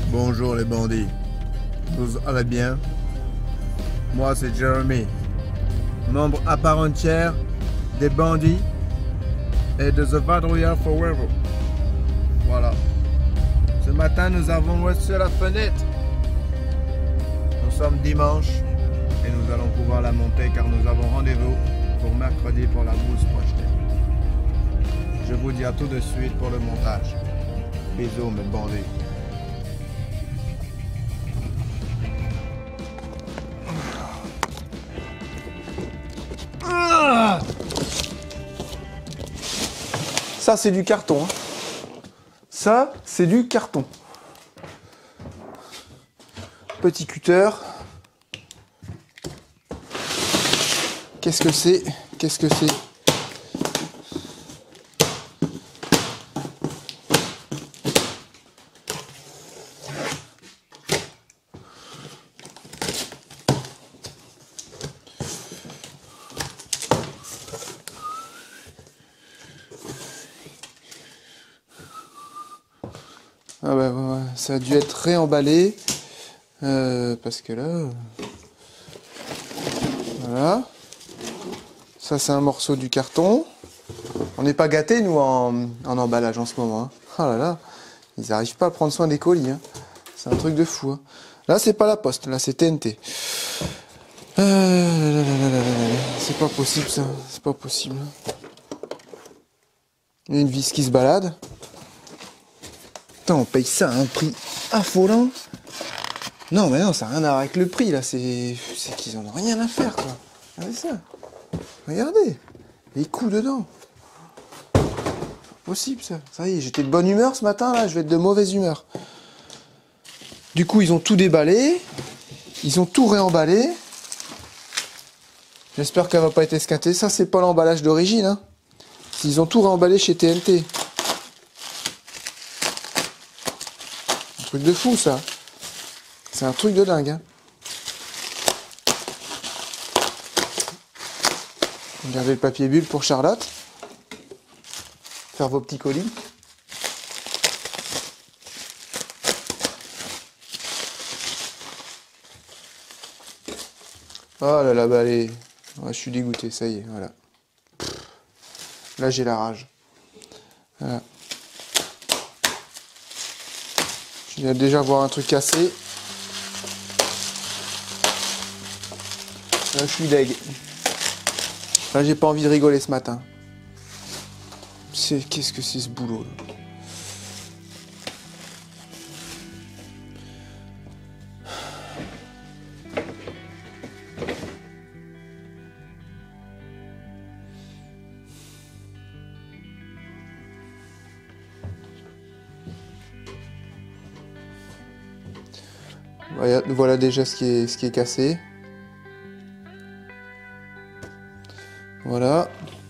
Bonjour les bandits. Vous allez bien? Moi c'est Jeremy, membre à part entière des bandits et de The Vadrouillard Forever. Voilà. Ce matin nous avons reçu la fenêtre. Nous sommes dimanche et nous allons pouvoir la monter car nous avons rendez-vous pour mercredi pour la mousse projetée. Je vous dis à tout de suite pour le montage. Bisous mes bandits. Ça, c'est du carton. Hein. Ça, c'est du carton. Petit cutter. Qu'est-ce que c'est? Qu'est-ce que c'est? Ah bah ouais, ça a dû être réemballé parce que là, voilà, ça c'est un morceau du carton. On n'est pas gâtés nous en emballage en ce moment. Hein. Oh là là, ils n'arrivent pas à prendre soin des colis. Hein. C'est un truc de fou. Hein. Là c'est pas la Poste, là c'est TNT. C'est pas possible ça, c'est pas possible. Il y a une vis qui se balade. On paye ça à un prix affolant. Non, mais non, ça n'a rien à voir avec le prix, là. C'est qu'ils en ont rien à faire, quoi. Regardez ça. Regardez. Les coups dedans. C'est pas possible, ça. Ça y est, j'étais de bonne humeur ce matin, là. Je vais être de mauvaise humeur. Du coup, ils ont tout déballé. Ils ont tout réemballé. J'espère qu'elle va pas être esquintée. Ça, c'est pas l'emballage d'origine, hein. Ils ont tout réemballé chez TNT. Truc de fou ça. C'est un truc de dingue. Hein. Regardez le papier bulle pour Charlotte. Faire vos petits colis. Oh là là, bah allez. Ouais, je suis dégoûté, ça y est, voilà. Là j'ai la rage. Voilà. Je viens déjà voir un truc cassé. Là, je suis deg. Là, j'ai pas envie de rigoler ce matin. Qu'est-ce que c'est ce boulot là? Voilà déjà ce qui est cassé. Voilà.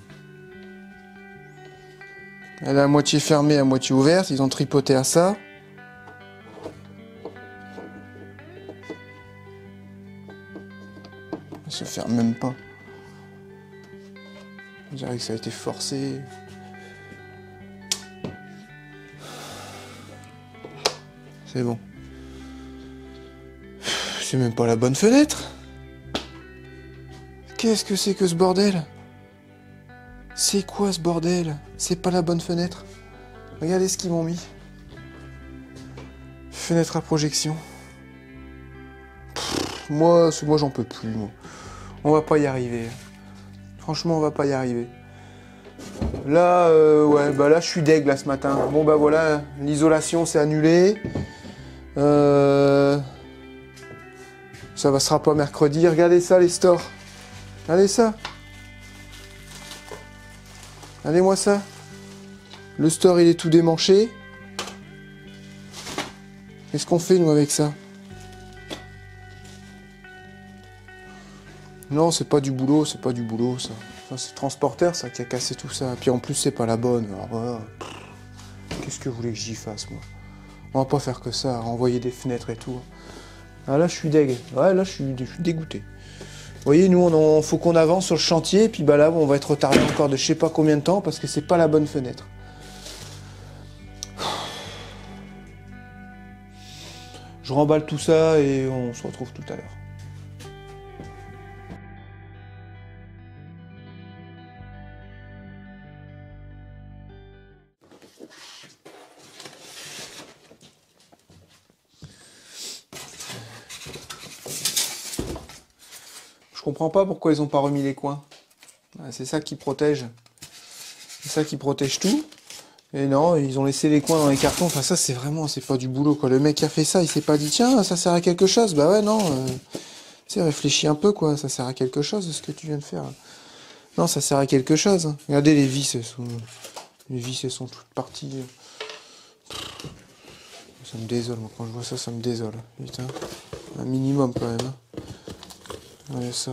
Elle est à moitié fermée, à moitié ouverte. Ils ont tripoté à ça. Elle se ferme même pas. On dirait que ça a été forcé. C'est bon. C'est même pas la bonne fenêtre. Qu'est-ce que c'est que ce bordel? C'est quoi ce bordel? C'est pas la bonne fenêtre. Regardez ce qu'ils m'ont mis. Fenêtre à projection. Moi j'en peux plus. Moi. On va pas y arriver. Franchement, on va pas y arriver. Là, ouais, bah là je suis deg là ce matin. Bon bah voilà, l'isolation c'est annulé. Ça ne sera pas mercredi. Regardez ça, les stores. Regardez ça. Regardez-moi ça. Le store, il est tout démanché. Qu'est-ce qu'on fait, nous, avec ça? Non, c'est pas du boulot, c'est pas du boulot, ça. Ça c'est le transporteur, ça, qui a cassé tout ça. Puis en plus, c'est pas la bonne. Alors, voilà. Qu'est-ce que vous voulez que j'y fasse, moi? On va pas faire que ça, renvoyer des fenêtres et tout. Ah là, je suis deg. Ouais, là, je suis dégoûté. Vous voyez, nous, faut qu'on avance sur le chantier, et puis bah là, on va être retardé encore de je sais pas combien de temps, parce que c'est pas la bonne fenêtre. Je remballe tout ça et on se retrouve tout à l'heure. Je comprends pas pourquoi ils ont pas remis les coins. C'est ça qui protège. C'est ça qui protège tout. Et non, ils ont laissé les coins dans les cartons. Enfin ça c'est pas du boulot quoi. Le mec qui a fait ça, il s'est pas dit tiens ça sert à quelque chose. Bah ouais non. Tu sais réfléchis un peu quoi. Ça sert à quelque chose ce que tu viens de faire. Non ça sert à quelque chose. Regardez les vis elles sont toutes parties. Ça me désole moi quand je vois ça, ça me désole. Putain. Un minimum quand même. Ouais, ça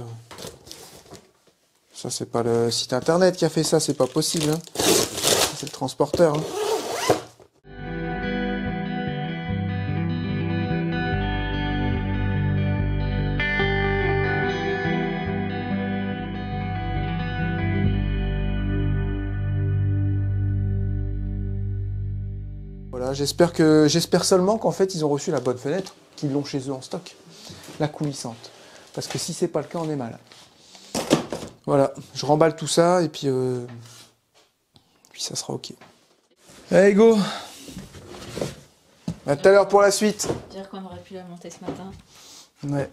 c'est pas le site internet qui a fait ça, c'est pas possible. Hein. C'est le transporteur. Hein. Voilà, j'espère seulement qu'en fait ils ont reçu la bonne fenêtre, qu'ils l'ont chez eux en stock, la coulissante. Parce que si c'est pas le cas, on est mal. Voilà, je remballe tout ça et puis ça sera ok. Allez, go. À tout à l'heure pour la suite. Dire qu'on aurait pu la monter ce matin. Ouais.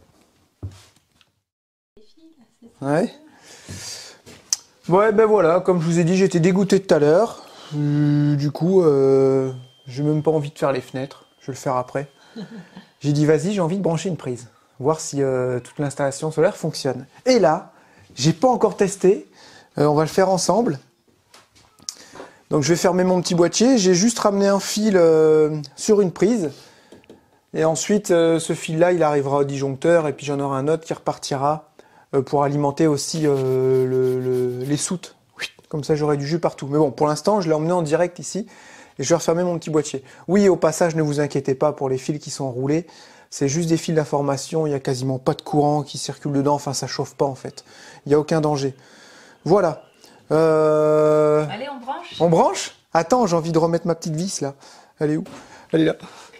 Ouais. Ouais, ben voilà, comme je vous ai dit, j'étais dégoûté tout à l'heure. Du coup, j'ai même pas envie de faire les fenêtres. Je vais le faire après. J'ai dit, vas-y, j'ai envie de brancher une prise. Voir si toute l'installation solaire fonctionne. Et là, j'ai pas encore testé. On va le faire ensemble. Donc je vais fermer mon petit boîtier. J'ai juste ramené un fil sur une prise. Et ensuite, ce fil-là, il arrivera au disjoncteur. Et puis j'en aurai un autre qui repartira pour alimenter aussi les soutes. Comme ça, j'aurai du jus partout. Mais bon, pour l'instant, je l'ai emmené en direct ici. Et je vais refermer mon petit boîtier. Oui, au passage, ne vous inquiétez pas pour les fils qui sont enroulés. C'est juste des fils d'information, il n'y a quasiment pas de courant qui circule dedans, enfin ça chauffe pas en fait. Il n'y a aucun danger. Voilà. Allez, on branche. On branche? Attends, j'ai envie de remettre ma petite vis là. Elle est où? Elle est là.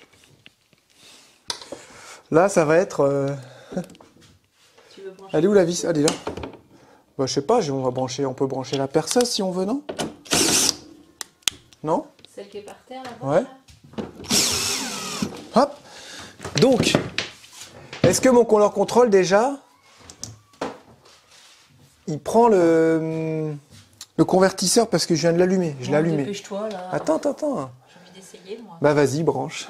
Là, ça va être... Tu veux brancher? Elle est où la vis? Elle est là. Bah, je sais pas, on peut brancher la perceuse si on veut, non? Non? Celle qui est par terre là-bas? Ouais. Hop. Donc, est-ce que mon compteur contrôle déjà, il prend le convertisseur parce que je viens de l'allumer. Je l'ai allumé. Dépêche-toi là. Attends. J'ai envie d'essayer moi. Bah vas-y, branche.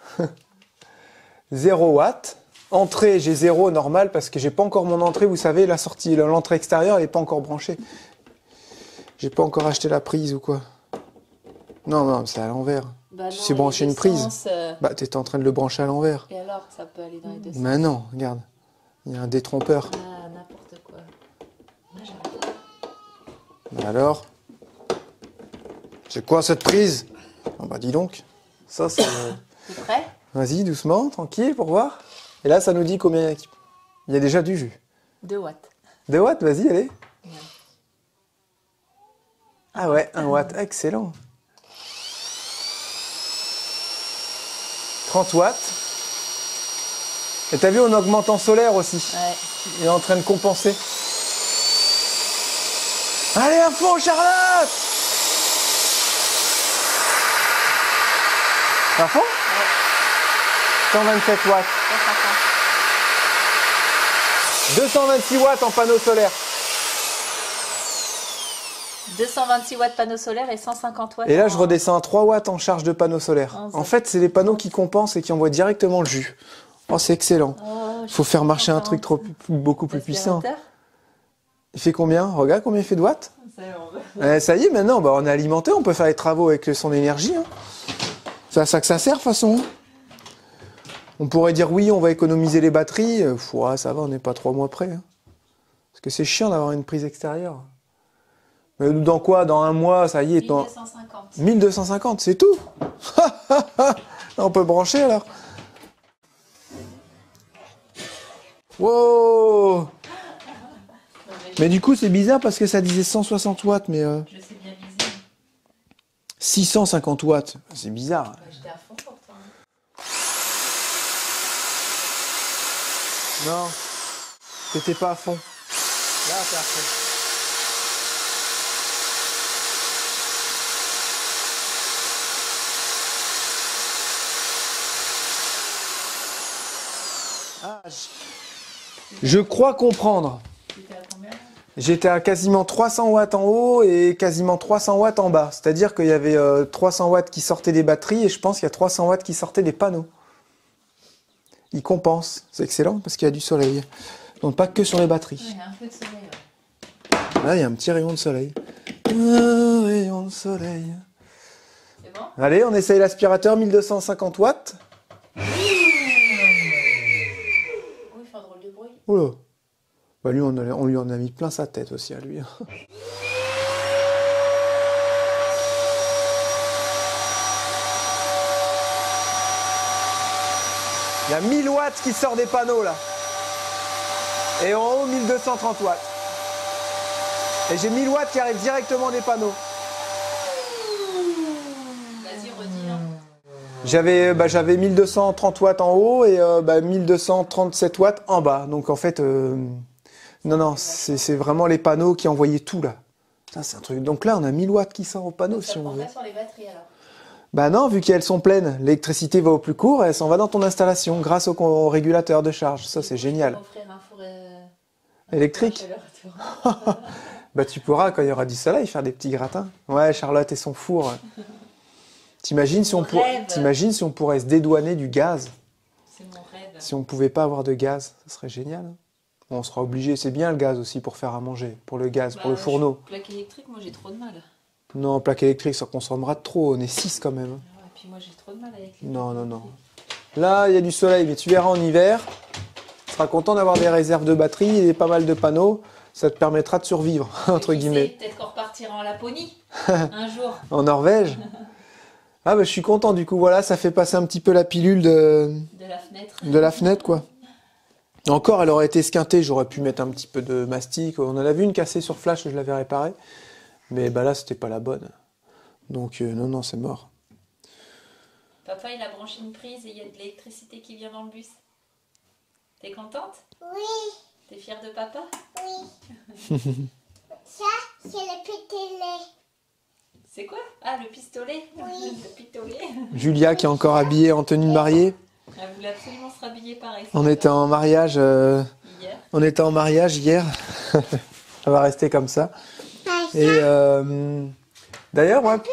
0 watts. Entrée, j'ai 0 normal parce que j'ai pas encore mon entrée. Vous savez, la sortie, l'entrée extérieure elle est pas encore branchée. J'ai pas encore acheté la prise ou quoi. Non, c'est à l'envers. Bah Tu sais brancher une prise. Bah t'étais en train de le brancher à l'envers. Et alors, ça peut aller dans les deux sens. Mais non, regarde. Il y a un détrompeur. Ah, n'importe quoi. Moi, j'arrive. Bah alors? C'est quoi cette prise? Oh bah dis donc. Ça c'est... T'es prêt? Vas-y, doucement, tranquille, pour voir. Et là, ça nous dit combien il y a déjà du jus. 2 watts. 2 watts, vas-y, allez. Ouais. Ah ouais, 1 watt, excellent. 30 watts. Et t'as vu, on augmente en solaire aussi. Ouais. Il est en train de compenser. Allez, à fond, Charlotte! À fond? Ouais. 127 watts. 226 watts en panneau solaire. 226 watts panneau solaire et 150 watts. Et là, je redescends à 3 watts en charge de panneau solaire. Oh, en fait, c'est les panneaux qui compensent et qui envoient directement le jus. Oh, c'est excellent. Oh, faut faire marcher un truc beaucoup plus puissant. Il fait combien? Regarde combien il fait de watts. Ça y est, maintenant, bah, on est alimenté, on peut faire les travaux avec son énergie. Hein. C'est à ça que ça sert, de toute façon. On pourrait dire oui, on va économiser les batteries. Ouais, ça va, on n'est pas 3 mois près. Hein. Parce que c'est chiant d'avoir une prise extérieure. Mais dans quoi? Dans un mois, ça y est. 1250. 1250, c'est tout. On peut brancher alors. Wow. Mais du coup, c'est bizarre parce que ça disait 160 watts, mais... Je sais bien viser. 650 watts, c'est bizarre. J'étais à fond pour toi. Non, t'étais pas à fond. Là, t'es à fond. Ah, je crois comprendre. C'était à combien? J'étais à quasiment 300 watts en haut et quasiment 300 watts en bas. C'est-à-dire qu'il y avait 300 watts qui sortaient des batteries et je pense qu'il y a 300 watts qui sortaient des panneaux. Il compense. C'est excellent parce qu'il y a du soleil. Donc pas que sur les batteries. Il y a un peu de soleil. Ouais. Là, il y a un petit rayon de soleil. Un rayon de soleil. C'est bon? Allez, on essaye l'aspirateur 1250 watts. Oui, il fait un drôle de bruit. Oula. Bah lui, on lui en a mis plein sa tête aussi à lui. Il y a 1000 watts qui sort des panneaux là. Et en haut, 1230 watts. Et j'ai 1000 watts qui arrivent directement des panneaux. Vas-y, redis. Hein. J'avais 1230 watts en haut et 1237 watts en bas. Donc en fait, non, c'est vraiment les panneaux qui envoyaient tout là. Ça, c'est un truc. Donc là, on a 1000 watts qui sort au panneau Donc, si on veut. ça sur les batteries alors. Bah non, vu qu'elles sont pleines, l'électricité va au plus court et elle s'en va dans ton installation grâce au régulateur de charge. Ça, c'est génial. Offrir un four électrique. Bah tu pourras, quand il y aura du soleil, faire des petits gratins. Ouais, Charlotte et son four. T'imagines si, si on pourrait se dédouaner du gaz? C'est mon rêve. Si on pouvait pas avoir de gaz, ça serait génial. Bon, on sera obligé, c'est bien le gaz aussi pour faire à manger, pour le gaz, pour le fourneau. Plaque électrique, moi j'ai trop de mal. Non, plaque électrique, ça consommera trop, on est 6 quand même. Ouais, et puis moi j'ai trop de mal avec les Non. Là, il y a du soleil, mais tu verras en hiver, tu seras content d'avoir des réserves de batterie et pas mal de panneaux. Ça te permettra de survivre, entre guillemets. Peut-être qu'on repartira en Laponie, un jour. En Norvège. Ah bah je suis content du coup, voilà, ça fait passer un petit peu la pilule de la fenêtre. De la fenêtre, quoi. Encore, elle aurait été esquintée, j'aurais pu mettre un petit peu de mastic. On en a vu une cassée sur Flash, je l'avais réparée. Mais bah là, c'était pas la bonne. Donc non, c'est mort. Papa, il a branché une prise et il y a de l'électricité qui vient dans le bus. T'es contente? Oui, T'es fière de papa? oui. Ça, c'est le pétélé. C'est quoi? Ah, le pistolet? Oui. Le pistolet. Julia qui est encore habillée en tenue de mariée. Elle voulait absolument se rhabiller pareil. On était en mariage. Hier. On était en mariage hier. Ça va rester comme ça. Et d'ailleurs, ouais,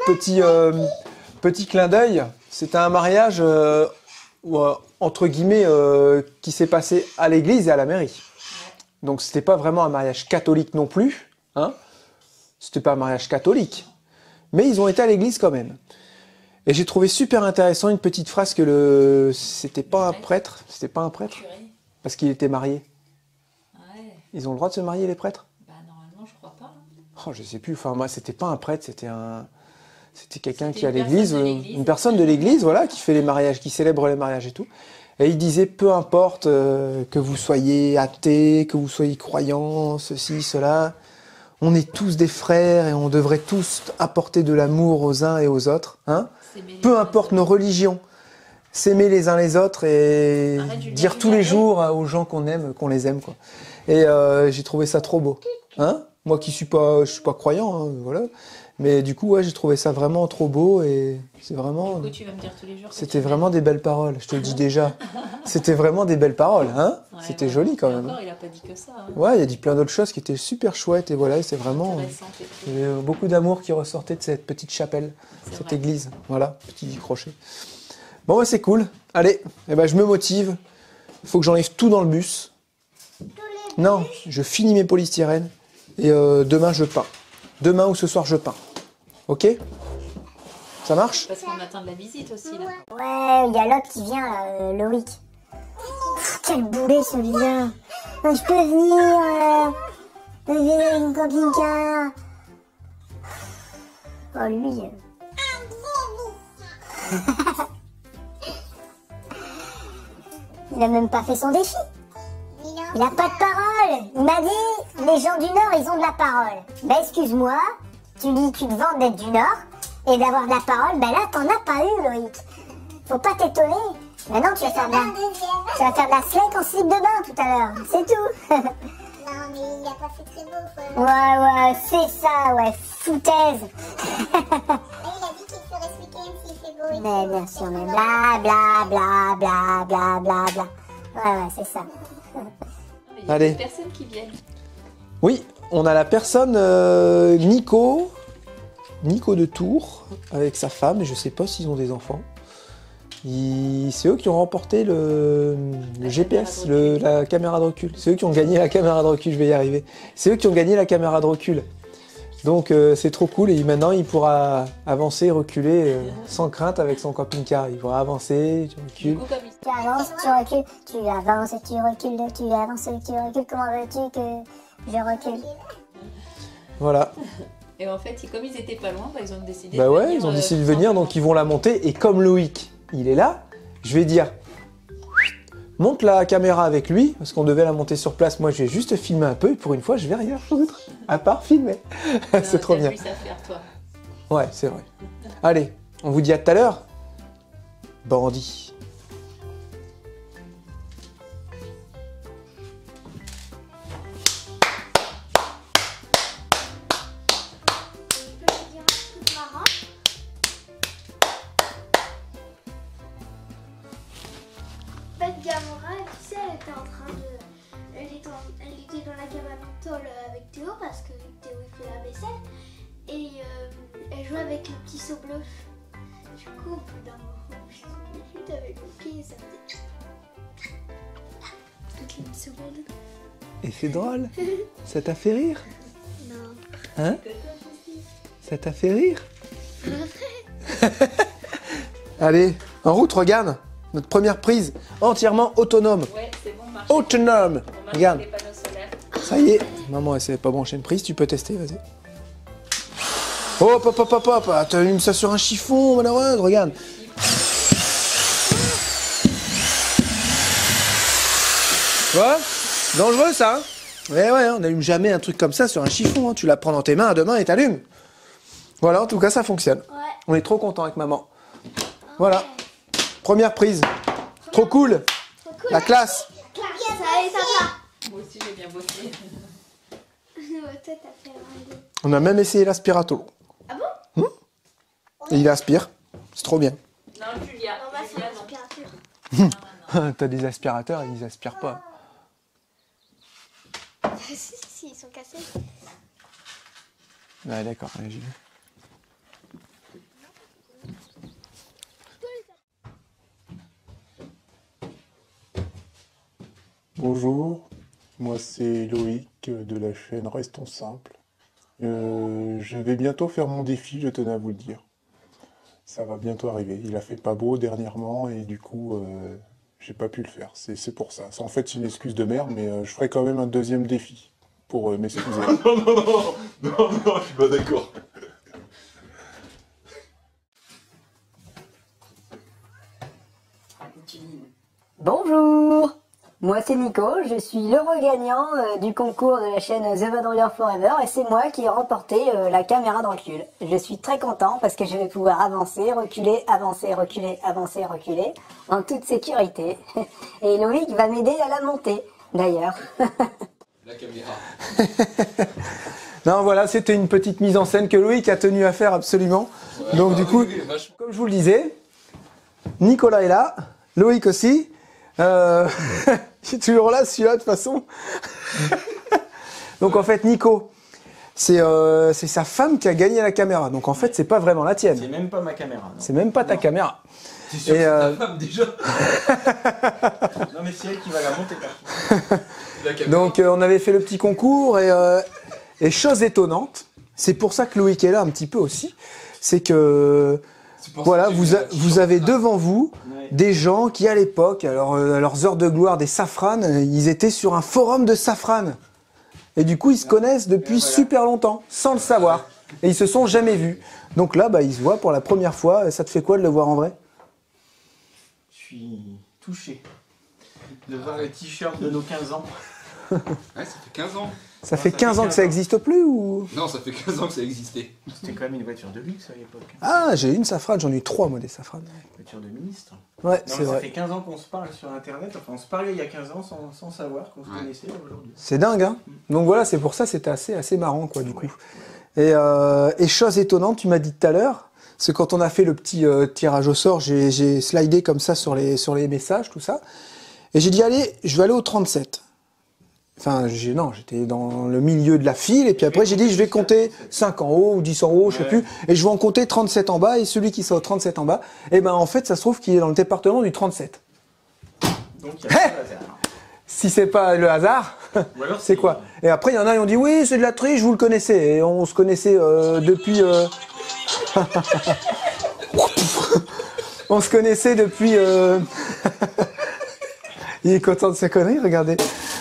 petit clin d'œil. C'était un mariage entre guillemets qui s'est passé à l'église et à la mairie. Donc c'était pas vraiment un mariage catholique non plus, hein. C'était pas un mariage catholique, mais ils ont été à l'église quand même. Et j'ai trouvé super intéressant une petite phrase que c'était pas un prêtre, parce qu'il était marié. Ouais. Ils ont le droit de se marier les prêtres? Bah normalement je crois pas. Oh, je sais plus. Enfin moi c'était pas un prêtre, c'était quelqu'un C'était qui est à une l'église, personne de l'église. une personne de l'église, voilà, qui fait les mariages, qui célèbre les mariages et tout. Et il disait, peu importe que vous soyez athée, que vous soyez croyant, ceci, cela, on est tous des frères et on devrait tous apporter de l'amour aux uns et aux autres. Hein, peu importe nos religions, s'aimer les uns les autres et dire tous les jours aux gens qu'on aime, qu'on les aime, quoi. Et j'ai trouvé ça trop beau. Hein, moi qui suis pas croyant, hein, voilà. Mais du coup, ouais, j'ai trouvé ça vraiment trop beau et c'est vraiment. Du coup, tu vas me dire tous les jours. C'était vraiment des belles paroles, je te le dis déjà. C'était vraiment des belles paroles, hein. Ouais, c'était ouais. joli quand Et même. encore, il a pas dit que ça. Hein. Ouais, il a dit plein d'autres choses qui étaient super chouettes et voilà, c'est vraiment. Intéressant, et tout. Il y avait beaucoup d'amour qui ressortait de cette petite chapelle, C'est cette vrai. église. Voilà, petit crochet. Bon, ouais, c'est cool. Allez, eh ben, je me motive. Il faut que j'enlève tout dans le bus. Non, je finis mes polystyrènes et demain je peins. Demain ou ce soir je peins. Ok? Ça marche? Parce qu'on attend de la visite aussi là. Ouais, il y a l'autre qui vient là, Loïc. Pff, quel boulet celui-là. Je peux venir avec une camping-car. Oh lui. Il a même pas fait son défi. Il a pas de parole. Il m'a dit, les gens du Nord, ils ont de la parole. Bah excuse-moi, tu te vantes d'être du Nord et d'avoir de la parole, bah là t'en as pas eu Loïc. Faut pas t'étonner. Maintenant, tu vas faire de la... Tu vas faire de la slate en slip de bain tout à l'heure. C'est tout. Non, mais il a pas fait très beau. Faut... Ouais, c'est ça, ouais. Foutaise. Il a dit qu'il ferait ce week-end s'il fait beau. Mais bien sûr, mais bla bla bla bla bla bla bla. Ouais, c'est ça. Il y a Allez. des personnes qui viennent. Oui, on a la personne Nico de Tours, avec sa femme, je sais pas s'ils ont des enfants. C'est eux qui ont remporté le GPS, la caméra de recul. C'est eux qui ont gagné la caméra de recul, je vais y arriver. C'est eux qui ont gagné la caméra de recul. Donc c'est trop cool et maintenant il pourra avancer, reculer sans crainte avec son camping-car. Il pourra avancer, tu recules. Du coup, comme il- Tu avances, tu recules, tu avances, tu recules, tu avances, tu recules. Comment veux-tu que je recule? Voilà. Et en fait, comme ils étaient pas loin, bah, ils ont décidé Bah de ouais, venir, ils ont décidé de tout venir, simplement. donc ils vont la monter. Et comme Loïc, il est là, je vais dire, monte la caméra avec lui, parce qu'on devait la monter sur place. Moi, je vais juste filmer un peu, et pour une fois, je vais rien foutre, à part filmer. C'est trop T'as bien. plus à faire, toi. Ouais, c'est vrai. Allez, on vous dit à tout à l'heure. Bandit. Je peux te dire un truc marrant. Ben Gamora, tu sais, elle était en train de... Elle était dans la cabane en tôle avec Théo parce que Théo il fait la vaisselle. Et elle jouait avec le petit seau bleu. Du coup, au bout d'un moment, je suis vite avec le pied et ça faisait... Toutes les secondes. Et c'est drôle. Ça t'a fait rire? Non. Hein? Ça t'a fait rire? Allez, en route, regarde. Notre première prise, entièrement autonome. Ouais, c'est bon, marche. Autonome. On marche Regarde. les panneaux solaires. Ça y est. Maman, elle savait pas brancher une prise, tu peux tester, vas-y. Hop, hop, hop, hop, hop. Ah, t'allumes ça sur un chiffon, malheureuse, regarde. Tu vois? Dangereux, ça, hein? Ouais, on n'allume jamais un truc comme ça sur un chiffon, hein. Tu la prends dans tes mains à deux mains et t'allumes. Voilà, en tout cas, ça fonctionne. Ouais. On est trop content avec maman. Voilà. Première prise. Trop cool. Trop cool. La classe. Ça allait, ça va. Moi aussi, j'ai bien bossé. Ouais, toi, t'as fait un deux. On a même essayé l'aspirato. Ah bon? Et il aspire. C'est trop bien. Non, Julia. On va faire Julia, non. l'aspirateur. T'as des aspirateurs, ils aspirent pas. Si, ils sont cassés. Ouais, d'accord, allez, j'y vais. Bonjour, moi c'est Loïc de la chaîne Restons Simples. Je vais bientôt faire mon défi, je tenais à vous le dire. Ça va bientôt arriver. Il a fait pas beau dernièrement et du coup, j'ai pas pu le faire. C'est pour ça. En fait, c'est une excuse de merde, mais je ferai quand même un deuxième défi pour m'excuser. Non, je suis pas d'accord. Bonjour, moi c'est Nico, je suis l'heureux gagnant du concours de la chaîne The Vadrouilleur Forever et c'est moi qui ai remporté la caméra de recul. Je suis très content parce que je vais pouvoir avancer, reculer, avancer, reculer, avancer, reculer en toute sécurité. Et Loïc va m'aider à la monter d'ailleurs. La caméra. Non, voilà, c'était une petite mise en scène que Loïc a tenu à faire absolument. Donc du coup, comme je vous le disais, Nicolas est là, Loïc aussi. Il est toujours là, celui-là, de toute façon. Donc en fait, Nico, c'est sa femme qui a gagné la caméra. Donc en fait, c'est pas vraiment la tienne. C'est même pas ma caméra. Non, C'est même pas ta caméra. C'est sûr Et, que c'est ta femme déjà. Non, mais c'est elle qui va la monter. La caméra. Donc on avait fait le petit concours et chose étonnante, c'est pour ça que Loïc est là un petit peu aussi, c'est que C'est pour voilà, ça que j'ai mis la vous avez chance. devant vous Ouais. des gens qui à l'époque, alors à leurs heures de gloire des Safran, ils étaient sur un forum de Safran. Et du coup, ils se connaissent depuis voilà. super longtemps, sans le savoir. Et ils se sont jamais vus. Donc là, bah, ils se voient pour la première fois. Ça te fait quoi de le voir en vrai? Je suis touché de voir le t-shirt de nos 15 ans. Ouais, ça fait 15 ans. Ça fait 15 ans que ça existe plus ou? Non, ça fait 15 ans que ça existait. C'était quand même une voiture de luxe à l'époque. Ah, j'ai une Safran, j'en ai eu 3 moi des Safran. Voiture de ministre. Ouais, Non, c'est mais ça vrai. fait 15 ans qu'on se parle sur internet. Enfin, on se parlait il y a 15 ans sans savoir qu'on se Ouais. connaissait aujourd'hui. C'est dingue, hein. Donc voilà, c'est pour ça, c'était assez marrant, quoi, du coup. Et chose étonnante, tu m'as dit tout à l'heure, c'est quand on a fait le petit tirage au sort, j'ai slidé comme ça sur les messages, tout ça. Et j'ai dit, allez, je vais aller au 37. Enfin, j'étais dans le milieu de la file, et puis après, j'ai dit, je vais compter 5 en haut ou 10 en haut, je sais plus, et je vais en compter 37 en bas, et celui qui sera au 37 en bas, et ben, en fait, ça se trouve qu'il est dans le département du 37. Donc il y a pas de hasard. Si c'est pas le hasard, Ou alors c'est quoi? Et après, il y en a qui ont dit, oui, c'est de la triche, vous le connaissez. Et on se connaissait depuis... on se connaissait depuis... Il est content de ses conneries, regardez.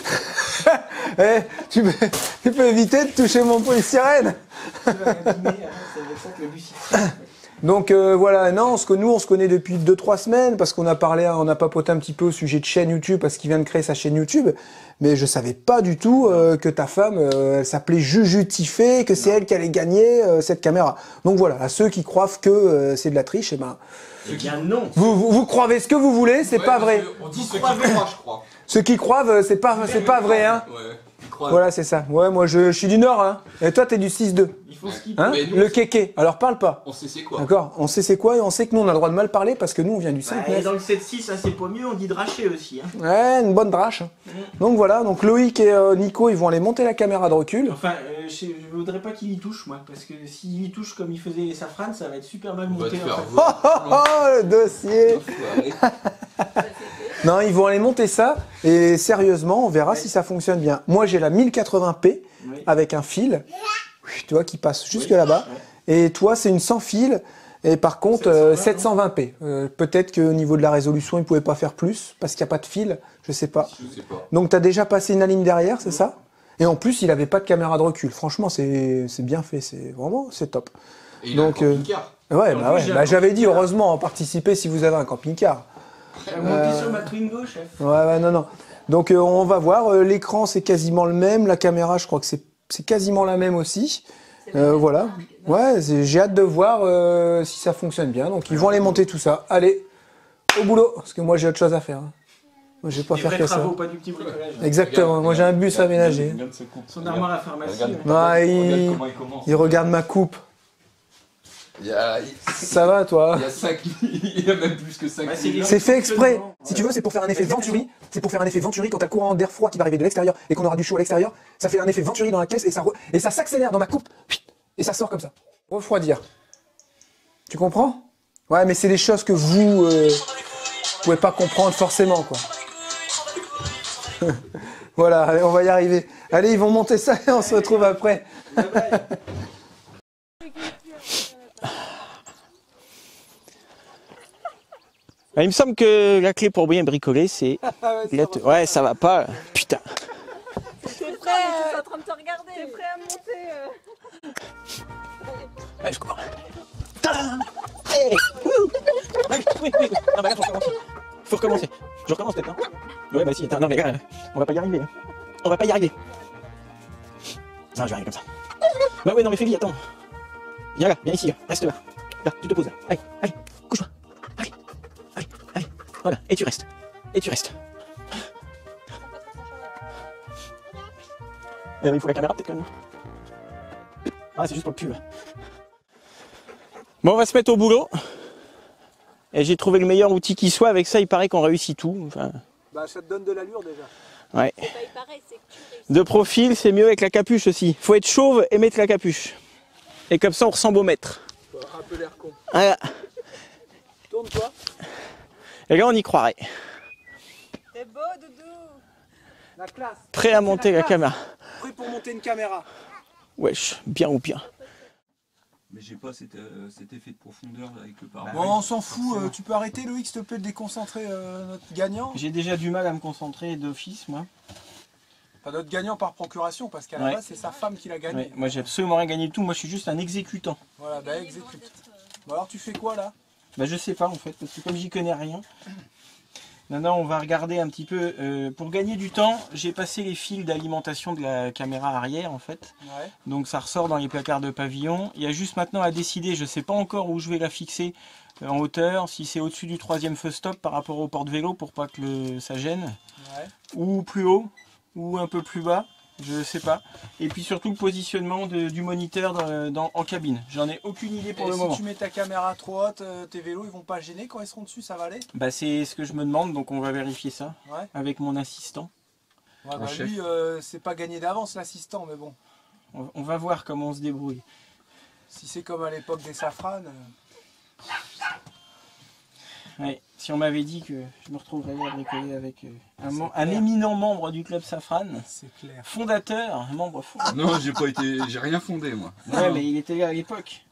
Eh, tu peux éviter de toucher mon polystyrène. Tu vas abîmer, hein, c'est avec ça que le bus il tire. Donc voilà, non, nous on se connaît depuis 2-3 semaines parce qu'on a parlé, on a papoté un petit peu au sujet de chaîne YouTube parce qu'il vient de créer sa chaîne YouTube, mais je savais pas du tout que ta femme, elle s'appelait Juju Tiffé, que c'est elle qui allait gagner cette caméra. Donc voilà, à ceux qui croient que c'est de la triche, eh ben, Eh bien non. vous croyez ce que vous voulez, c'est Ouais, pas parce vrai. que On dit ceux qui croient, je crois. Ceux qui croient, c'est pas vrai, hein. Ouais, ils croient. Voilà, c'est ça. Ouais, moi je suis du Nord, hein. Et toi t'es du 6-2. Il faut ce qu'il Hein, Mais nous, le kéké. Alors parle pas. On sait c'est quoi. D'accord, on sait c'est quoi et on sait que nous on a le droit de mal parler parce que nous on vient du 5 Et dans le 7-6, ça c'est pas mieux, on dit dracher aussi. Hein. Ouais, une bonne drache. Donc voilà, donc Loïc et Nico, ils vont aller monter la caméra de recul. Enfin, je voudrais pas qu'il y touche, moi, parce que s'il y touche comme il faisait les Safran, ça va être super mal On va te monté. faire En fait. voir. Oh, le dossier. Enfoiré. Non, ils vont aller monter ça et sérieusement, on verra si ça fonctionne bien. Moi, j'ai la 1080p Oui. avec un fil, tu vois, qui passe jusque là-bas. Et toi, c'est une sans fil. Et par contre, 720p. Peut-être qu'au niveau de la résolution, ils pouvaient pas faire plus parce qu'il n'y a pas de fil. Je sais pas. Je sais pas. Donc, tu as déjà passé une ligne derrière, c'est ça? Et en plus, il avait pas de caméra de recul. Franchement, c'est bien fait. C'est top. Et il a un Donc, camping-car. Ouais, En bah plus, ouais. j'ai Bah, un j'avais dit, camping-car. heureusement, participez si vous avez un camping-car. Monter sur ma Twingo, chef. Ouais, non. Donc, on va voir. L'écran, c'est quasiment le même. La caméra, je crois que c'est quasiment la même aussi. Voilà. Ouais, j'ai hâte de voir si ça fonctionne bien. Donc, ils vont aller monter tout ça. Allez, au boulot. Parce que moi, j'ai autre chose à faire. Hein. Moi, je vais pas Des faire vrais que ça. travaux, pas du petit bricolage. hein. Exactement. Moi, j'ai un bus à aménager. Son armoire à pharmacie. Regarde. ouais. Ouais, Comment il commence. il regarde ma coupe. Il y a Ça va, toi? 5 il y a même plus que 5 Bah, c'est les- C'est fait exprès. Fonctionnement. Si tu veux, c'est pour faire un effet Venturi. C'est pour faire un effet Venturi quand t'as le courant d'air froid qui va arriver de l'extérieur et qu'on aura du chaud à l'extérieur. Ça fait un effet Venturi dans la caisse et ça s'accélère dans ma coupe. Et ça sort comme ça. Refroidir. Tu comprends? Ouais, mais c'est des choses que vous pouvez pas comprendre forcément, quoi. Voilà, allez, on va y arriver. Allez, ils vont monter ça et on se retrouve après. Il me semble que la clé pour bien bricoler, c'est... Ouais, ça va pas. Putain. T'es prêt à... en train de te regarder. T'es prêt à monter Allez, je cours. Tadam. Hey. Wouh. Oui. Non, bah là, faut recommencer. Je recommence peut-être, non? Ouais, bah si, attends, non, mais gars, on va pas y arriver. Hein. On va pas y arriver. Non, je vais arriver comme ça. Bah ouais, non, mais fais vite, attends. Viens là, viens ici, là. Reste là. Là, tu te poses là. Allez, couche-toi. Allez. Voilà, et tu restes. Il faut la caméra peut-être quand même. Ah, c'est juste pour le pub. Bon, on va se mettre au boulot. Et j'ai trouvé le meilleur outil qui soit. Avec ça, il paraît qu'on réussit tout. Enfin, Bah, ça te donne de l'allure déjà. ouais. C'est pas il paraît, c'est que tu réussis. De profil, c'est mieux avec la capuche aussi. Faut être chauve et mettre la capuche. Et comme ça, on ressemble au maître. Un peu l'air con. Voilà. Tourne-toi. Et là, on y croirait. T'es beau, Doudou. La classe. Prêt à monter la caméra. Prêt pour monter une caméra. Wesh, bien ou bien. Mais j'ai pas cet effet de profondeur là, avec le paravent. Bon, on s'en fout. Tu peux arrêter, Loïc, s'il te plaît, de déconcentrer notre gagnant. J'ai déjà du mal à me concentrer d'office, moi. Pas notre gagnant par procuration, parce qu'à la Ouais. base, c'est sa femme qui l'a gagné. Ouais, moi, j'ai absolument rien gagné du tout. Moi, je suis juste un exécutant. Voilà, bah exécute. Bon, alors tu fais quoi là? Bah, je sais pas en fait, parce que comme j'y connais rien. Maintenant, on va regarder un petit peu. Pour gagner du temps, j'ai passé les fils d'alimentation de la caméra arrière en fait. Ouais. Donc ça ressort dans les placards de pavillon. Il y a juste maintenant à décider, je ne sais pas encore où je vais la fixer en hauteur, si c'est au-dessus du 3e feu stop par rapport au porte-vélo pour pas que ça gêne. Ouais. Ou plus haut, ou un peu plus bas, je ne sais pas. Et puis surtout le positionnement du moniteur en cabine. J'en ai aucune idée pour le moment. Si tu mets ta caméra trop haute, tes vélos ils vont pas gêner quand ils seront dessus, ça va aller? Bah, c'est ce que je me demande, donc on va vérifier ça Ouais. avec mon assistant. Ouais, bah, chef. lui, c'est pas gagné d'avance l'assistant, mais bon. On va voir comment on se débrouille. Si c'est comme à l'époque des safranes. Ouais, si on m'avait dit que je me retrouverais à bricoler avec un éminent membre du club Safran, C'est clair. fondateur, un membre fondateur. Non, j'ai rien fondé moi. Ouais, mais il était là à l'époque.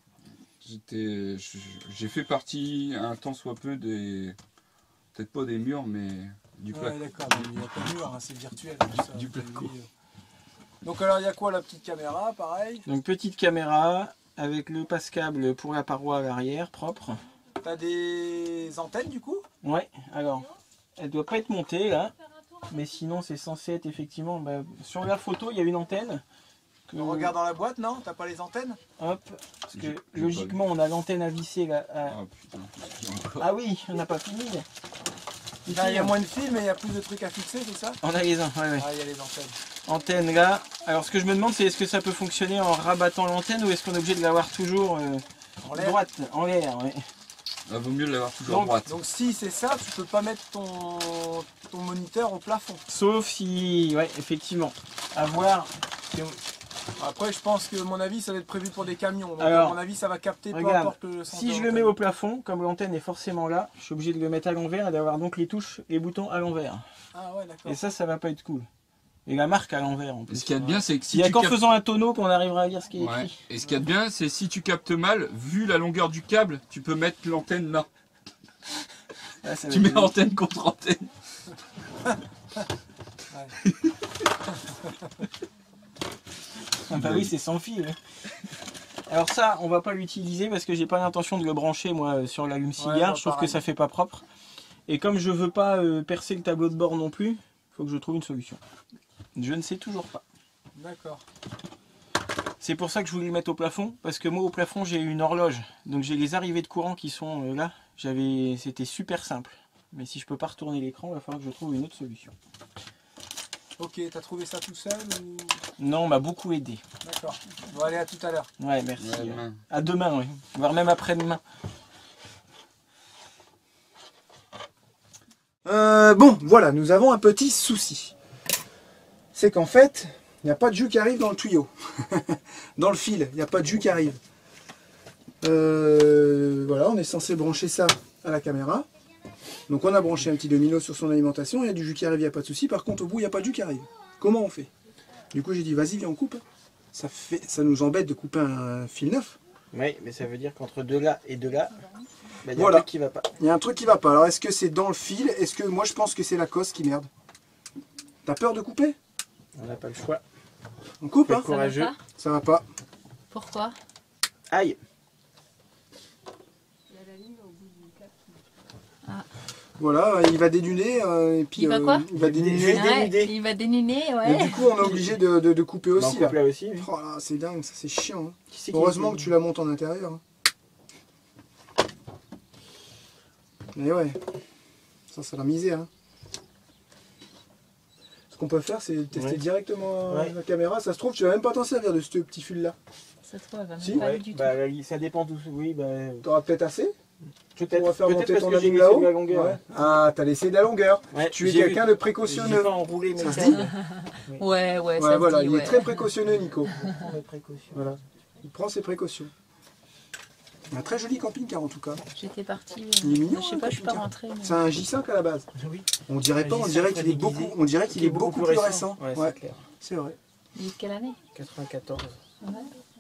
J'ai fait partie un tant soit peu des, peut-être pas des murs, mais du plat. Ouais, d'accord, mais il n'y a pas de mur, hein, c'est virtuel. Tout ça, Du placo. Donc alors il y a quoi, la petite caméra, pareil? Donc petite caméra avec le passe-câble pour la paroi à l'arrière, propre. T'as des antennes du coup? Ouais, alors, elle doit pas être montée là, mais sinon c'est censé être effectivement, sur la photo il y a une antenne. On regarde dans la boîte, non? T'as pas les antennes? Hop, parce que J'ai logiquement on a l'antenne à visser là. Ah putain, encore. Ah oui, on n'a pas fini. Il y a moins de fils, mais il y a plus de trucs à fixer, c'est ça? On a les uns, ouais. Ah, il y a les antennes. Antenne là. Alors ce que je me demande c'est est-ce que ça peut fonctionner en rabattant l'antenne ou est-ce qu'on est obligé de l'avoir toujours En l'air. droite, en l'air, ouais. Ah, vaut mieux l'avoir toujours à droite. Donc si c'est ça, tu peux pas mettre ton moniteur au plafond. Sauf si, ouais, effectivement, à voir. Après, je pense que, à mon avis, ça va être prévu pour des camions. Donc, Alors, à mon avis, ça va capter peu regarde, importe le sens si de je le l'antenne. mets au plafond, comme l'antenne est forcément là, je suis obligé de le mettre à l'envers et d'avoir donc les touches, les boutons à l'envers. Ah ouais, d'accord. Et ça va pas être cool. Et la marque à l'envers en Et plus. ce qu'il y a de bien, c'est que Il si n'y a tu qu'en captes... faisant un tonneau qu'on arrivera à lire ce qui est Ouais. écrit. Et ce qu'il y a de bien, c'est si tu captes mal, vu la longueur du câble, tu peux mettre l'antenne là. Ah, ça va Tu être mets joli. antenne contre antenne. Ah bah oui, c'est sans fil. Ouais. Alors ça, on va pas l'utiliser parce que j'ai pas l'intention de le brancher moi sur l'allume-cigare. Ouais, bah, je trouve que pareil. ça fait pas propre. Et comme je veux pas percer le tableau de bord non plus, faut que je trouve une solution. Je ne sais toujours pas. D'accord. C'est pour ça que je voulais le mettre au plafond, parce que moi au plafond j'ai une horloge. Donc j'ai les arrivées de courant qui sont là. C'était super simple. Mais si je peux pas retourner l'écran, il va falloir que je trouve une autre solution. Ok, t'as trouvé ça tout seul ou... Non, on m'a beaucoup aidé. D'accord. Bon, allez, à tout à l'heure. Ouais, merci. Ouais, demain. À demain, oui. Voire même après-demain. Bon, voilà, nous avons un petit souci. C'est qu'en fait, il n'y a pas de jus qui arrive dans le tuyau. Dans le fil, il n'y a pas de jus qui arrive. Voilà, on est censé brancher ça à la caméra. Donc on a branché un petit domino sur son alimentation, il y a du jus qui arrive, il n'y a pas de souci. Par contre, au bout, il n'y a pas de jus qui arrive. Comment on fait? Du coup, j'ai dit, vas-y, viens, on coupe. Ça nous embête de couper un fil neuf. Oui, mais ça veut dire qu'entre de là et de là, il y a Voilà. un truc qui va pas. Il y a un truc qui va pas. Alors, est-ce que c'est dans le fil? Est-ce que moi, je pense que c'est la cosse qui merde? T'as peur de couper? On n'a pas le choix. On coupe, Faut hein? être courageux. pas Ça va pas. Pourquoi? Aïe! Voilà, il va dénuner. Et puis, Il va quoi? il va dénuner. Dénuder. Il va dénuner, Et ouais. du coup, on est obligé de couper Bah, on aussi. coupe Là. là aussi. Oui. Oh là, c'est dingue, ça c'est chiant. Hein. Qui c'est qui Heureusement le que fait tu la montes en intérieur. hein. Mais ouais, ça c'est la misère. Hein. Ce qu'on peut faire, c'est tester Ouais. directement Ouais. la caméra. Ça se trouve, tu vas même pas t'en servir de ce petit fil là. Ça se trouve, elle va même Si. pas Ouais, aller du tout. bah, ça dépend tout. Oui, bah, T'auras peut-être assez peut-être. pour faire Peut-être monter parce ton que j'ai avion laissé là-haut. de la longueur. Ouais. Ah, t'as laissé de la longueur. Ouais, Tu es j'ai quelqu'un vu. de J'ai précautionneux. pas enroulé mes Ça se câbles. dit Ouais, Ouais, ça se voilà, dit, il ouais. est très précautionneux, Nico. Prends mes précautions. Voilà, il prend ses précautions. Un très joli camping-car en tout cas. J'étais partie. Il est mignon, Je sais hein, pas, je suis pas camping-car. rentrée. mais- C'est un J5 à la base. Oui. On dirait pas, on J5 dirait qu'il est déguisé. beaucoup, on dirait qu'il est beaucoup plus récent. Ouais, Ouais, c'est clair. c'est vrai. Il est de quelle année? 94.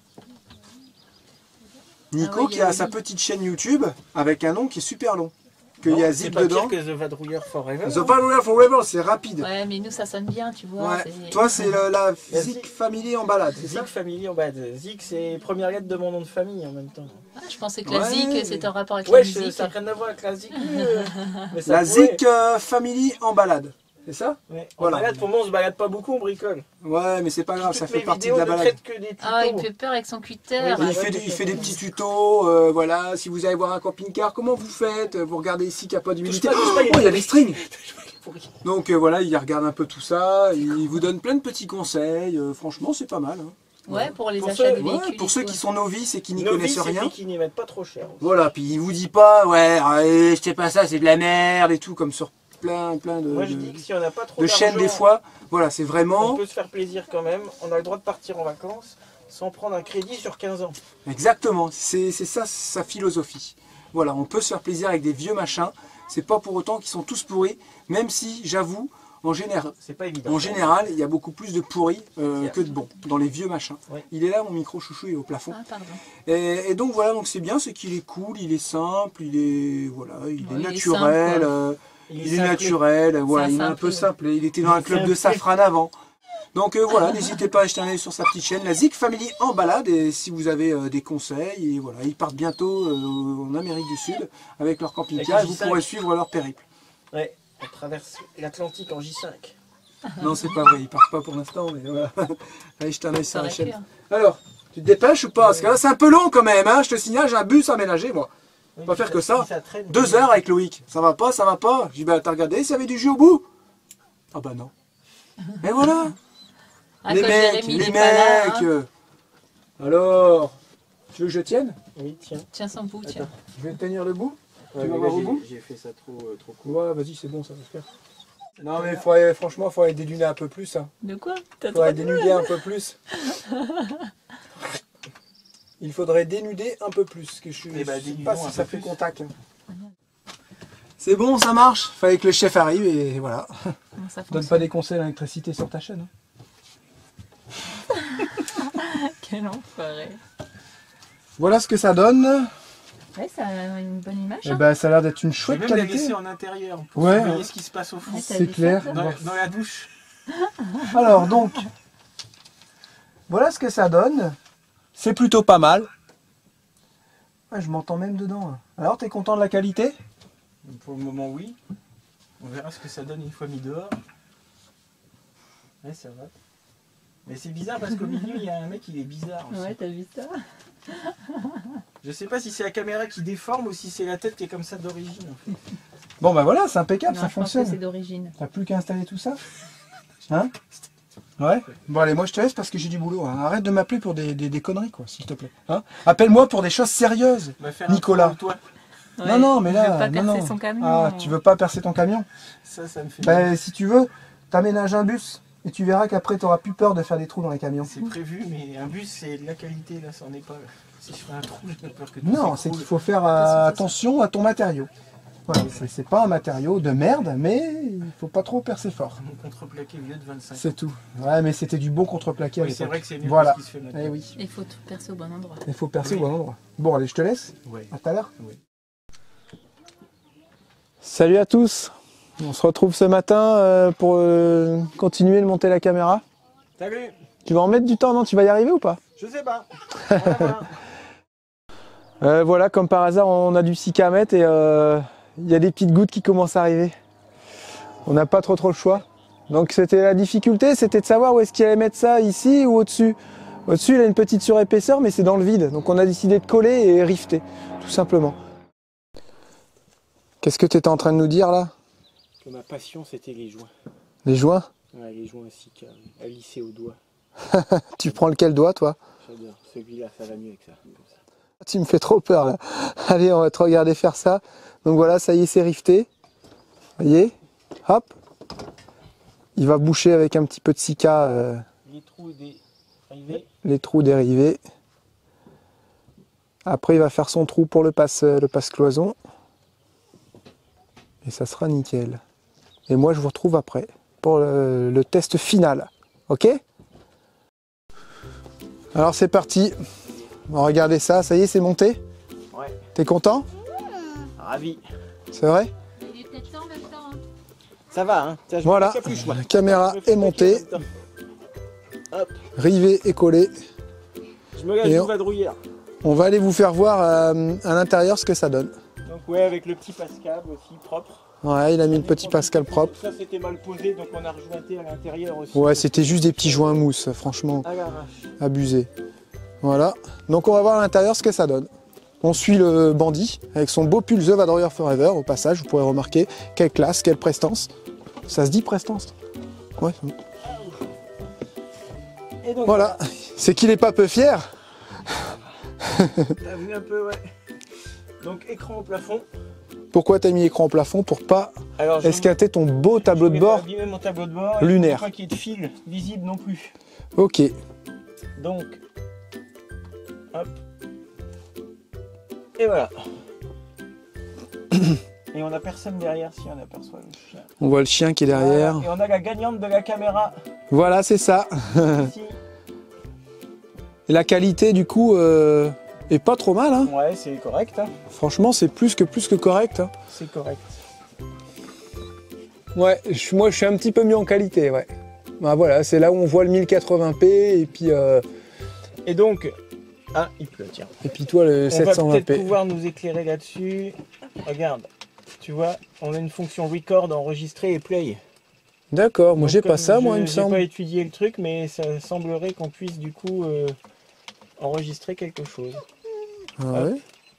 Nico Ah oui, qui a oui. sa petite chaîne YouTube avec un nom qui est super long. qu'il y a C'est Zik pas dedans. pire que The Vadrouilleur Forever. The Vadrouilleur Forever, c'est rapide. Ouais, mais nous ça sonne bien, tu vois. Ouais. c'est- Toi, c'est la La Zik Family en balade, c'est ça? Zik Family en bas. Zik, c'est première lettre de mon nom de famille en même temps. Ah, je pensais que la Ouais. zik c'était un rapport avec Ouais, la musique. ça n'a rien à voir avec la Zik. Mais ça La pourrait. Zik Family en balade, c'est ça? Ouais. En Voilà. balade, pour moi, on se balade pas beaucoup, on bricole. Ouais, mais c'est pas grave, ça Toutes fait mes partie de vidéos la ne balade. traitent que des tutos. Ah, il me fait peur avec son cutter. Oui, Il fait des petits tutos, voilà, si vous allez voir un camping-car, comment vous faites? Vous regardez ici qu'il n'y a pas d'humidité. Touche pas, Oh, il y a des strings! Pourri. Donc voilà, il regarde un peu tout ça, il vous donne plein de petits conseils, franchement c'est pas mal. Hein. Ouais, pour les Pour achats ceux- de Ouais, véhicules. pour et ceux tout. qui sont novices et qui n'y Novices connaissent et rien. puis qui n'y mettent pas trop cher. Voilà, puis il vous dit pas, ouais, achetez pas ça, c'est de la merde et tout, comme sur plein Moi, je dis que si on n'a pas trop de chaînes d'argent, des fois. Voilà, c'est on vraiment... peut se faire plaisir quand même. On a le droit de partir en vacances sans prendre un crédit sur 15 ans. Exactement, c'est ça sa philosophie. Voilà, on peut se faire plaisir avec des vieux machins, c'est pas pour autant qu'ils sont tous pourris, même si, j'avoue, C'est pas évident. en général, il y a beaucoup plus de pourris que de bons dans les vieux machins. Ouais. Il est là, mon micro chouchou, il est au plafond. Ah, pardon. Et donc voilà, donc c'est bien, c'est qu'il est cool, il est simple, il est voilà, il Ouais, est il est naturel, simple, il est naturel, voilà, C'est un il est un simple, peu ouais. simple. Il était dans un club de safran avant. Donc voilà, n'hésitez pas à jeter un œil sur sa petite chaîne, la Zik Family en balade, et si vous avez des conseils, et voilà, ils partent bientôt en Amérique du Sud avec leur camping-car, et Avec vous le J5. pourrez suivre leur périple. Ouais, on traverse l'Atlantique en J5. Non, c'est pas vrai, ils partent pas pour l'instant, mais voilà. Allez, jeter un œil sur Ça la aurait chaîne. pu, hein. Alors, tu te dépêches ou pas? Parce que là, c'est un peu long quand même, hein. Je te signale, j'ai un bus aménagé, moi. On va faire que ça. 2 heures avec Loïc. Ça va pas, ça va pas. Je dis, bah, t'as regardé s'il y avait du jus au bout? Ah bah non. Et voilà. Ah, les quand mecs, Jérémy les n'est pas là, mecs. hein. Alors, tu veux que je tienne? Oui, tiens. Tiens son bout, tiens. Je vais te tenir le bout. Ouais, tu vas mais voir là, au bout? j'ai fait ça trop court. Ouais, vas-y, c'est bon, ça va se faire. Non, mais franchement, il faudrait dénuder un peu plus. Hein. De quoi? T'as Il trop faudrait de dénuder un peu plus. Il faudrait dénuder un peu plus. Que je Eh ben, sais dénudons pas un si peu ça fait plus. contact. C'est bon, ça marche. Fallait que le chef arrive et voilà. Comment ça Donne fonctionne? pas des conseils à l'électricité sur ta chaîne. Hein. Quel enfoiré. Voilà ce que ça donne. Ouais, ça a une bonne image. Et Hein. ben, ça a l'air d'être une Je vais chouette même la qualité. laisser en intérieur pour Ouais. surveiller ce qui se passe au fond. Ouais, t'as C'est vu clair. ça, Dans la douche. Alors donc, voilà ce que ça donne. C'est plutôt pas mal. Ouais, je m'entends même dedans. Hein. Alors, t'es content de la qualité? Pour le moment, oui. On verra ce que ça donne une fois mis dehors. Ouais, ça va. Mais c'est bizarre parce qu'au milieu, il y a un mec, il est bizarre aussi. Ouais, t'as vu ça? Je sais pas si c'est la caméra qui déforme ou si c'est la tête qui est comme ça d'origine. En fait. Bon, bah voilà, c'est impeccable, Non, ça je pense que fonctionne. c'est d'origine. T'as plus qu'à installer tout ça? Hein? Ouais. Bon, allez, moi je te laisse parce que j'ai du boulot. Hein. Arrête de m'appeler pour des conneries, quoi, s'il te plaît. Hein? Appelle-moi pour des choses sérieuses. On va faire Nicolas. un tour, toi. Non, non, mais il là. veut pas non, percer non. son camion. Ah, tu veux pas percer ton camion? Ça me fait Ben, si tu veux, t'aménages un bus et tu verras qu'après t'auras plus peur de faire des trous dans les camions. C'est prévu, mais un bus, c'est de la qualité, là, ça en est pas. Si je fais un trou, j'ai peur que tout Non, c'est s'écroule. qu'il faut faire attention à ton matériau. Voilà, c'est pas un matériau de merde, mais il faut pas trop percer fort. Mon contreplaqué vieux de 25 ans. C'est tout. Ouais, mais c'était du bon contreplaqué à Oui, c'est l'époque. vrai que c'est mieux Voilà. que ce qui se fait maintenant. Eh oui. Il faut tout percer au bon endroit. Il faut percer Oui. au bon endroit. Bon, allez, je te laisse. Ouais. À tout à l'heure. Oui. Salut à tous. On se retrouve ce matin pour continuer de monter la caméra. Salut. Tu vas en mettre du temps, non? Tu vas y arriver ou pas? Je sais pas. On va voir. Voilà, comme par hasard, on a du 6K à mettre et il y a des petites gouttes qui commencent à arriver. On n'a pas trop le choix. Donc c'était la difficulté, c'était de savoir où est-ce qu'il allait mettre ça, ici ou au-dessus. Au-dessus, il a une petite surépaisseur, mais c'est dans le vide. Donc on a décidé de coller et rifter, tout simplement. Qu'est-ce que tu étais en train de nous dire là? Que ma passion, c'était les joints. Les joints? Ouais, les joints ainsi à lisser au doigt. Tu prends lequel doigt, toi? J'adore. Celui-là, ça va mieux avec ça. Comme ça. Tu me fais trop peur là. Allez, on va te regarder faire ça. Donc voilà, ça y est, c'est rifté. Vous voyez? Hop. Il va boucher avec un petit peu de 6K Les trous dérivés. les trous dérivés. Après, il va faire son trou pour le passe-cloison. Et ça sera nickel. Et moi, je vous retrouve après pour le test final. Ok? Alors, c'est parti. Bon, regardez ça, ça y est, c'est monté. Ouais. T'es content? Ravi. C'est vrai? Il est peut-être temps maintenant. Ça va, hein. Tiens, je Voilà, mets la capuche, moi. la caméra Je me fais est montée, maquiller en même temps. Hop, rivée et collée. je me gage Et une on- vadrouillère. On va aller vous faire voir à l'intérieur ce que ça donne. Donc ouais, avec le petit Pascal aussi, propre. Ouais, il a mis le petit Pascal propre. Ça c'était mal posé, donc on a rejointé à l'intérieur aussi. Ouais, c'était juste des petits joints mousse, franchement, À l'arrache. abusé. Voilà, donc on va voir à l'intérieur ce que ça donne. On suit le bandit avec son beau pull The Vadrouiller Forever, au passage, vous pourrez remarquer. Quelle classe, quelle prestance. Ça se dit prestance? Ouais. Et donc Voilà, c'est qu'il est pas peu fier. t'as vu un peu, ouais. Donc écran au plafond. Pourquoi t'as mis écran au plafond? Pour pas Alors, escater ton beau tableau de bord abîmer mon tableau de bord. lunaire. Il faut pas qu'il y ait de fil visible non plus. Ok. Donc, hop. Et voilà. Et on a personne derrière si on aperçoit le chien. On voit le chien qui est derrière. Voilà. Et on a la gagnante de la caméra Voilà, c'est ça. ici. Et la qualité, du coup, est pas trop mal. Hein. Ouais, c'est correct. Hein. Franchement, c'est plus que correct. Hein. C'est correct. Ouais, moi, je suis un petit peu mieux en qualité, ouais. Bah, voilà, c'est là où on voit le 1080p et puis, Et donc, ah, il pleut, tiens. et puis toi, le On va 720p. peut-être pouvoir nous éclairer là-dessus. Regarde, tu vois, on a une fonction record, enregistrer et play. D'accord, moi Donc, j'ai pas comme ça, moi, il me J'ai semble. pas étudié le truc, mais ça semblerait qu'on puisse du coup enregistrer quelque chose. Ah ouais.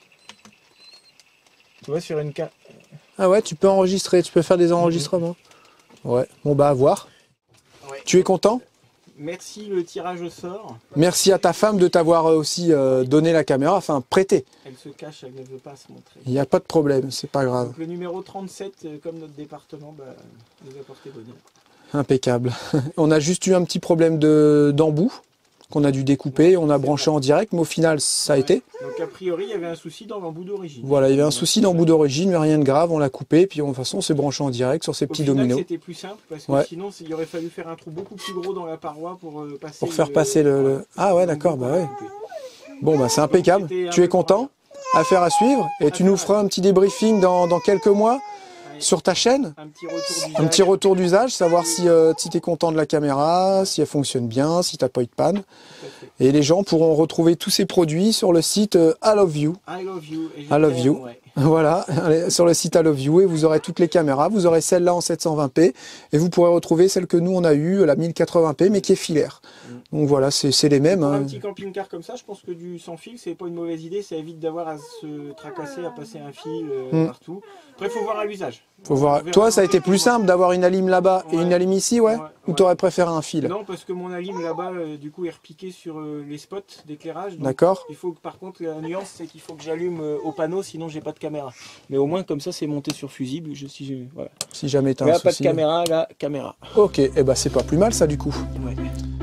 Tu vois, sur une carte. Ah ouais, tu peux enregistrer, tu peux faire des enregistrements. Ouais, bon bah à voir. Ouais. Tu es content? Merci le tirage au sort. Merci à ta femme de t'avoir aussi donné la caméra, enfin prêté. Elle se cache, elle ne veut pas se montrer. Il n'y a pas de problème, c'est pas grave. Donc le numéro 37, comme notre département, bah, nous a porté bonheur. Impeccable. On a juste eu un petit problème d'embout qu'on a dû découper, on a branché en direct, mais au final ça a été. Donc a priori, il y avait un souci dans l'embout d'origine. Voilà, il y avait un souci d'embout d'origine, mais rien de grave, on l'a coupé, puis de toute façon on s'est branché en direct sur ces Au petits final, dominos. c'était plus simple parce que Ouais. sinon il aurait fallu faire un trou beaucoup plus gros dans la paroi pour passer. Pour faire passer le... Ah ouais, d'accord, bah ouais. Bon bah c'est impeccable. Tu es content? Affaire à suivre, et tu nous feras un petit débriefing dans quelques mois sur ta chaîne. Un petit retour d'usage. Un petit retour d'usage, savoir si tu es content de la caméra, si elle fonctionne bien, si tu n'as pas eu de panne. Et les gens pourront retrouver tous ces produits sur le site I Love You. I love you. Et je I love t'aime, you. ouais. Voilà, allez sur le site I Love You et vous aurez toutes les caméras. Vous aurez celle-là en 720p et vous pourrez retrouver celle que nous on a eue, la 1080p, mais qui est filaire. Donc voilà, c'est les mêmes. Pour Hein. un petit camping-car comme ça, je pense que du sans fil, c'est pas une mauvaise idée. Ça évite d'avoir à se tracasser, à passer un fil partout. Après, il faut voir à l'usage. Faut voir. Toi, ça a été plus simple d'avoir une alim là-bas et une alim ici, ouais, Ou t'aurais préféré un fil? Non, parce que mon alim là-bas, du coup, est repiqué sur les spots d'éclairage. Donc, D'accord. il faut que, par contre, la nuance, c'est qu'il faut que j'allume au panneau, sinon j'ai pas de caméra. Mais au moins, comme ça, c'est monté sur fusible. Voilà. Si jamais t'as Là, un pas de souci. caméra, là, caméra. Ok, et bah c'est pas plus mal ça du coup. Ouais.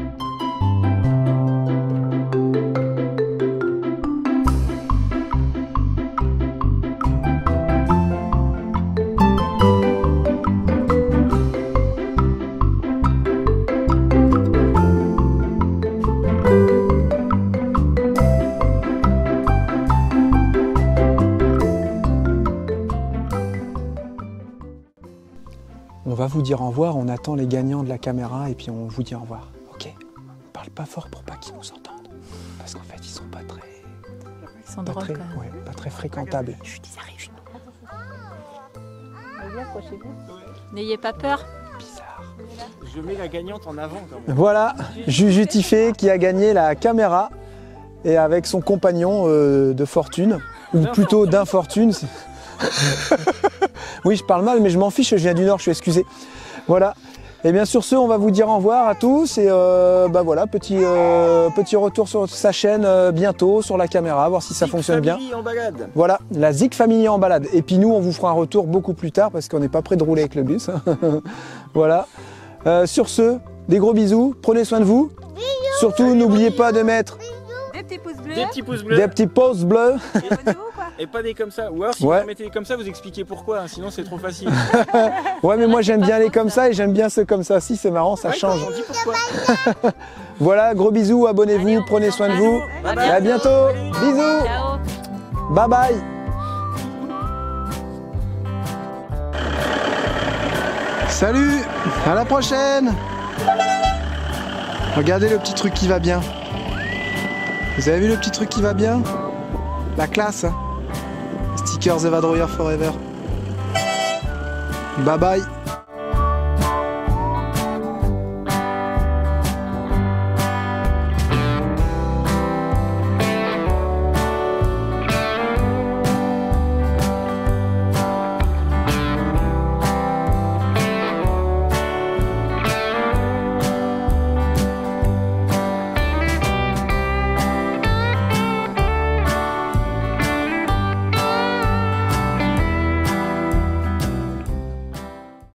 On va vous dire au revoir, on attend les gagnants de la caméra et puis on vous dit au revoir. Ok. On parle pas fort pour pas qu'ils nous entendent. Parce qu'en fait ils sont pas très. Ils sont Pas drôles très, quand même. ouais, pas très fréquentables. Chut, ils arrivent. N'ayez pas peur. Je mets la gagnante en avant quand même. Voilà, Juju Tiffé qui a gagné la caméra et avec son compagnon de fortune, ou plutôt d'infortune. Oui, je parle mal, mais je m'en fiche, je viens du Nord, je suis excusé. Voilà. Et bien sur ce, on va vous dire au revoir à tous et bah voilà, petit retour sur sa chaîne bientôt sur la caméra, voir si ça fonctionne bien. En balade. Voilà, la Zik Family en balade. Et puis nous, on vous fera un retour beaucoup plus tard parce qu'on n'est pas prêt de rouler avec le bus. Voilà. Sur ce, des gros bisous, prenez soin de vous. Surtout, n'oubliez pas de mettre Des petits pouces bleus. Des petits pouces bleus. des petits pouces bleus. Et pas des comme ça. Ou alors si Ouais. vous mettez des comme ça, vous expliquez pourquoi, hein, sinon c'est trop facile. Ouais, mais moi j'aime bien les comme ça et j'aime bien ceux comme ça. Si, c'est marrant, ça Ouais, change. on dit pourquoi. Voilà, gros bisous, abonnez-vous, prenez soin de vous. Et à bientôt. Bisous. Ciao. Bye bye. Salut, à la prochaine. Regardez le petit truc qui va bien. Vous avez vu le petit truc qui va bien? La classe, hein. Stickers The Vadrouilleur Forever. Bye bye.